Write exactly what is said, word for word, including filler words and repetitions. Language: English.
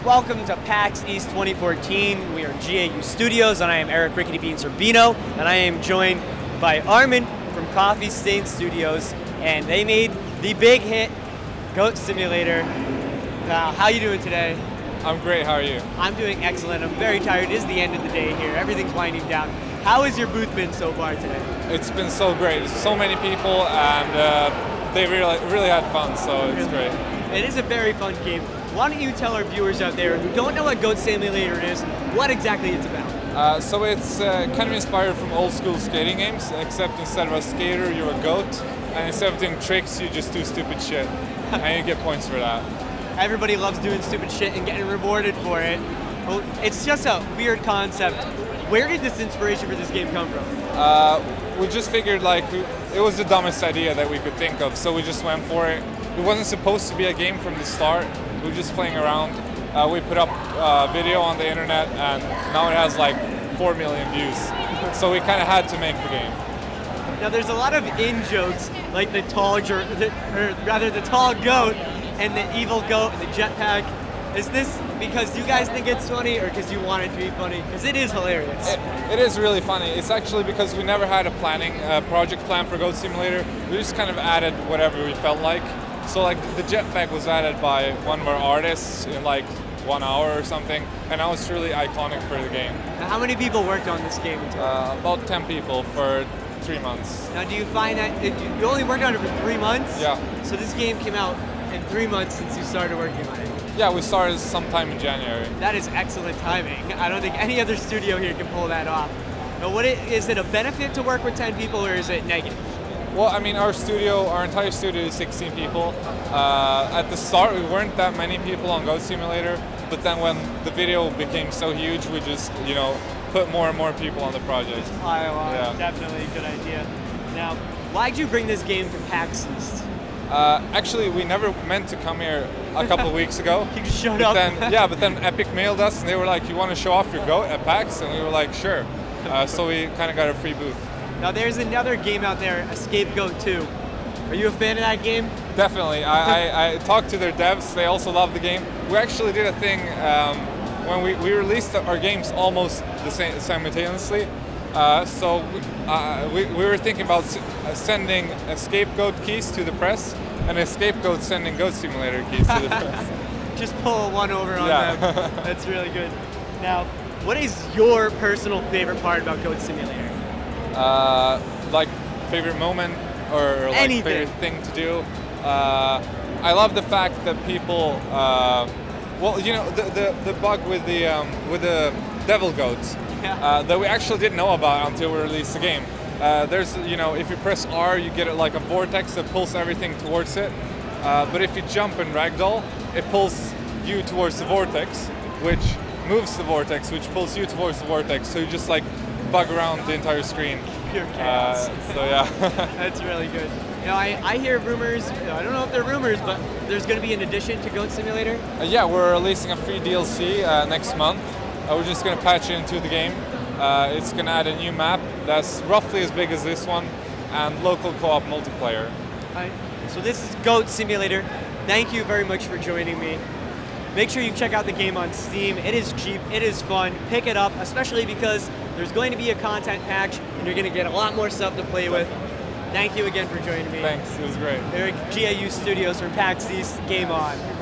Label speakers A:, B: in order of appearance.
A: Welcome to PAX East twenty fourteen. We are G A U Studios, and I am Eric Rickety Beans Urbino, and I am joined by Armin from Coffee Stain Studios, and they made the big hit, Goat Simulator. Uh, how you doing today?
B: I'm great, how are you?
A: I'm doing excellent. I'm very tired. It is the end of the day here. Everything's winding down. How has your booth been so far today?
B: It's been so great. So many people, and uh, they really, really had fun, so it's
A: Really?
B: great.
A: It is a very fun game. Why don't you tell our viewers out there who don't know what Goat Simulator is, what exactly it's about?
B: Uh, so it's uh, kind of inspired from old school skating games, except instead of a skater, you're a goat, and instead of doing tricks, you just do stupid shit, and you get points for that.
A: Everybody loves doing stupid shit and getting rewarded for it. Well, it's just a weird concept. Where did this inspiration for this game come from?
B: Uh, we just figured like it was the dumbest idea that we could think of, so we just went for it. It wasn't supposed to be a game from the start. We were just playing around. Uh, we put up uh, video on the internet, and now it has like four million views. So we kind of had to make the game.
A: Now there's a lot of in jokes, like the tall, jer- or rather the tall goat and the evil goat and the jetpack. Is this because you guys think it's funny, or because you want it to be funny? Because it is hilarious.
B: It, it is really funny. It's actually because we never had a planning uh, project plan for Goat Simulator. We just kind of added whatever we felt like. So like the jetpack was added by one of our artists in like one hour or something, and that was truly iconic for the game.
A: Now, how many people worked on this game?
B: Uh, about ten people for three months.
A: Now, do you find that it, you only worked on it for three months?
B: Yeah.
A: So this game came out in three months since you started working on it.
B: Yeah, we started sometime in January.
A: That is excellent timing. I don't think any other studio here can pull that off. Now, what it, is it a benefit to work with ten people, or is it negative?
B: Well, I mean, our studio, our entire studio is sixteen people. Uh, at the start, we weren't that many people on Goat Simulator, but then when the video became so huge, we just, you know, put more and more people on the project.
A: Pile on.
B: Yeah.
A: Definitely a good idea. Now, why'd you bring this game to PAX East?
B: Uh, actually, we never meant to come here a couple of weeks ago.
A: You just showed
B: But
A: up.
B: then, yeah, but then Epic mailed us, and they were like, "You want to show off your Goat at PAX?" And we were like, "Sure." Uh, so we kind of got a free booth.
A: Now, there's another game out there, Escape Goat two. Are you a fan of that game?
B: Definitely. I, I, I talked to their devs. They also love the game. We actually did a thing um, when we, we released our games almost the same simultaneously. Uh, so we, uh, we, we were thinking about s- uh, sending Escape Goat keys to the press, and Escape Goat sending Goat Simulator keys to the press.
A: Just pull one over on
B: Yeah.
A: them. That's really good. Now, what is your personal favorite part about Goat Simulator?
B: Uh, like favorite moment or like
A: Anything.
B: favorite thing to do. Uh, I love the fact that people. Uh, well, you know the, the, the bug with the um, with the devil goats
A: Yeah.
B: uh, that we actually didn't know about until we released the game. Uh, there's you know if you press R, you get it like a vortex that pulls everything towards it. Uh, but if you jump and ragdoll, it pulls you towards the vortex, which moves the vortex, which pulls you towards the vortex. So you just like bug around the entire screen.
A: Pure chaos.
B: Uh, so yeah.
A: That's really good. You know, I, I hear rumors, I don't know if they're rumors, but there's going to be an addition to Goat Simulator.
B: Uh, yeah, we're releasing a free D L C uh, next month. Uh, we're just going to patch it into the game. Uh, it's going to add a new map that's roughly as big as this one, and local co-op multiplayer.
A: Alright, so this is Goat Simulator. Thank you very much for joining me. Make sure you check out the game on Steam. It is cheap, it is fun. Pick it up, especially because there's going to be a content patch, and you're going to get a lot more stuff to play with. Thank you again for joining me.
B: Thanks, it was great.
A: Eric, G A U Studios from PAX East. Game on.